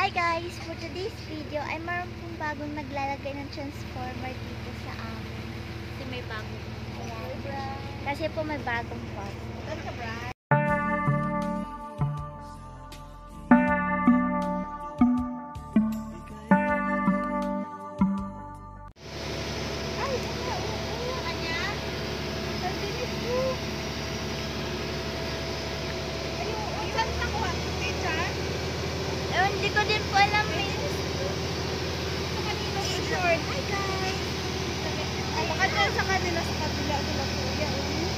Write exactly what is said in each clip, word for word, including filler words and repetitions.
Hi guys! For today's video ay meron pong bagong naglalagay ng transformer dito sa amin. Kasi may bagong. Ayan. Kasi po may bagong post. Hindi ko din po alam eh. Hi guys! Baka dyan sa kanila sa kabila nila kuya.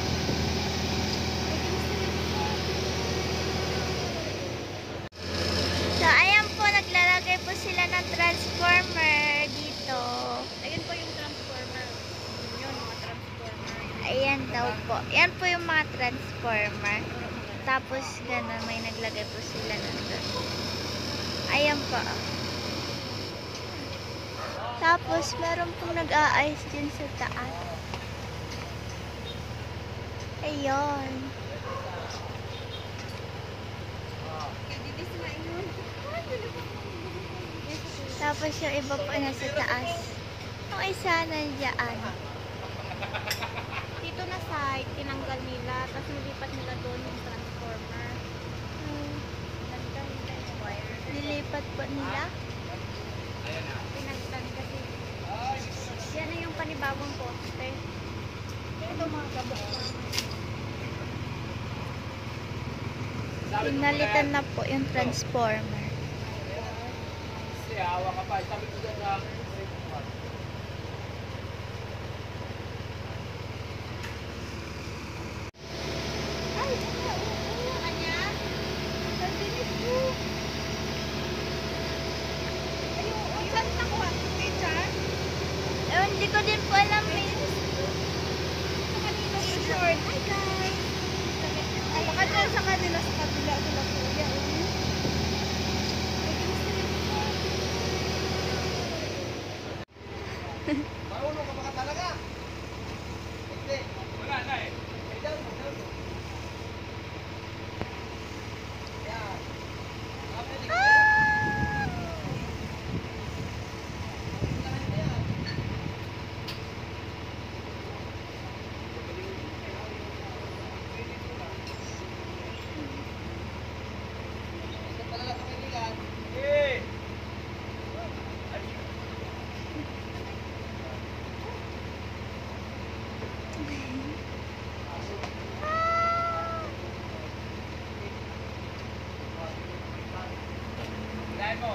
So ayan po, naglalagay po sila ng transformer dito. Ayun po yung transformer. Yun, mga transformer. Ayan daw po. Ayan po yung mga transformer. Tapos gano'n, may naglagay po sila nandun. Ayan po. Tapos meron pong nag-aayos din sa taas. Ayun. Tapos yung iba po nasa taas. Yung isa nandiyan. Dito na side, tinanggal nila. Tapos nilipat nila doon yung transformer. Hmm. Nagtan nila yung wire. Nilipat po nila. Pinagtan kasi. Yan na yung panibagong poste. Ito mga gabok na. Pinalitan na po yung transformer. Hawa ka pa, sabi ko dyan na Ay, kanya? Pagdinis po. Ayun, saan nakuha? Teacher? Eh, hindi ko din po alam eh. Short. Hi guys! Baka dyan sa kanila sa kabila nila kuya. marunong ka baka talaga. Hindi. Wala na eh. Ay, down mo, down mo. Yan. Kapit ko. Mo.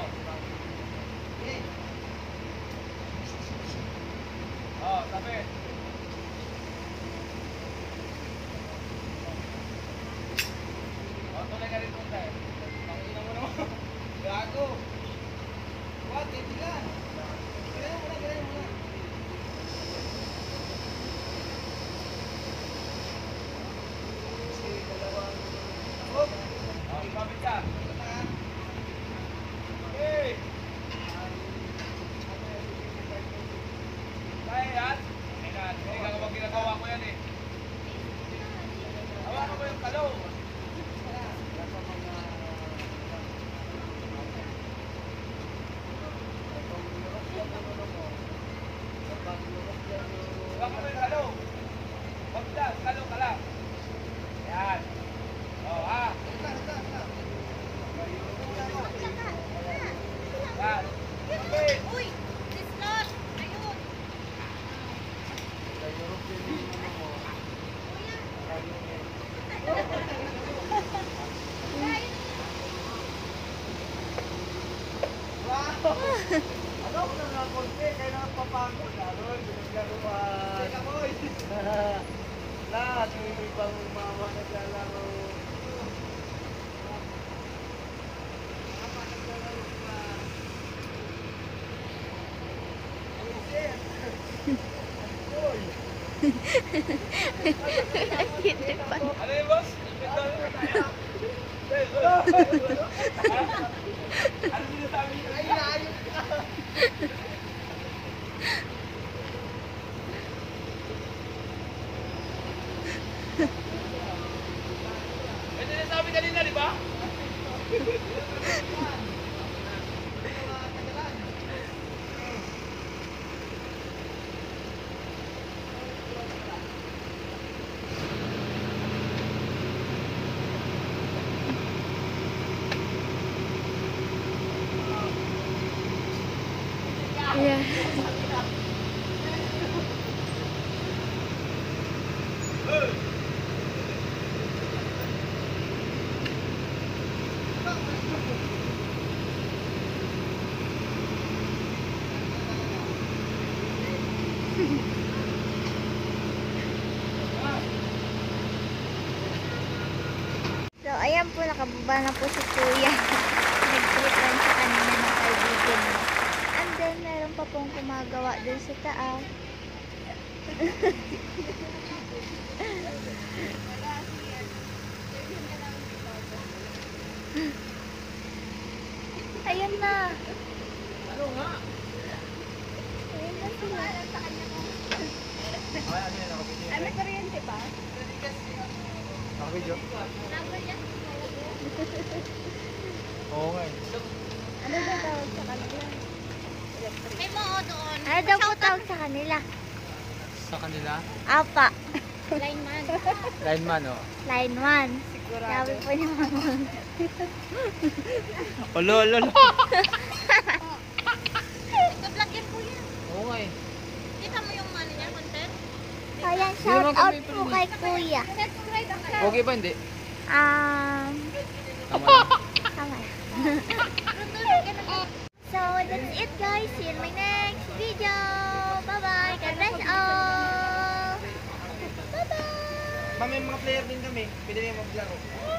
Oh, sabi. Oh, tuloy ka rin punta eh. Pangina mo naman. Gago. What? Titigan. Ganayin mo na, ganayin mo na. Oh, ikabit ka. Hey! Kaya yan? Hindi ka kapag ginagawa ko yan eh. Hawakan mo yung kalaw. Hawakan mo yung kalaw. Huwag dyan, kalaw ka lang. Yan. Oh, ha? Yan. Okay. Uy! This not! Ayun! Wow! Ano ko na mga konti? Kaya na papangko na ron. Binaglaruan. Teka boy! Lahat yung ibang mama naglalaro. Mama naglalaro pa. Boy! Ano yung boss? Ano sinasabi niyo? Ay, ayos ka! May sinasabi kanina, di ba? Yeah. So, ayan po, nakababa na po si Kuya. Nag-trip lang sa kanina ng kaibigan niya. And then, meron pa pong gumagawa dun sa taas. Ayan na. Ano nga? Ayan na sila. Ay, ano yan? Nakabidyo. Ay, may kuryente ba? Nakabidyo? Oo nga eh. Ano ba tawag sa kanila? May moo doon. Ano daw po tawag sa kanila? Sa kanila? Apa. Line man. Lineman, oh. Line one. Sigurado. Sabi po ni Mama. Olo, olo, olo. Nag-vlog yan po yan. Oo nga eh. Kita mo yung ano niya, content? Ayan, Hindi shout naman out kami po pala kay Kuya. Subscribe ang ka. Okay ba hindi? Um, Tama lang. tama. So, that's it guys. See you in my next video. Bye-bye. God bless all. Bye-bye. Ba, may mga player din kami. Pwede rin maglaro.